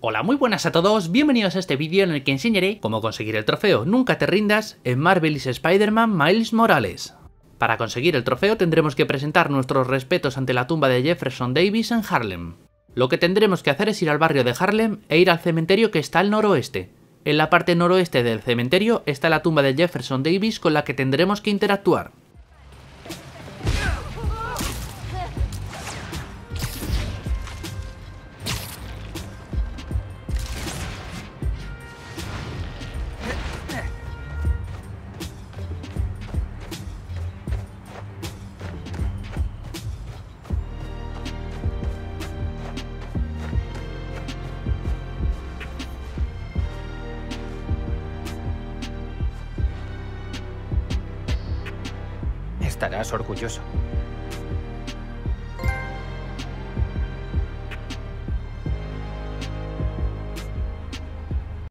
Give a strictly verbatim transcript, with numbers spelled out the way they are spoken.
Hola, muy buenas a todos, bienvenidos a este vídeo en el que enseñaré cómo conseguir el trofeo Nunca te rindas en Marvel's Spider-Man Miles Morales. Para conseguir el trofeo tendremos que presentar nuestros respetos ante la tumba de Jefferson Davis en Harlem. Lo que tendremos que hacer es ir al barrio de Harlem e ir al cementerio que está al noroeste. En la parte noroeste del cementerio está la tumba de Jefferson Davis con la que tendremos que interactuar. Estarás orgulloso.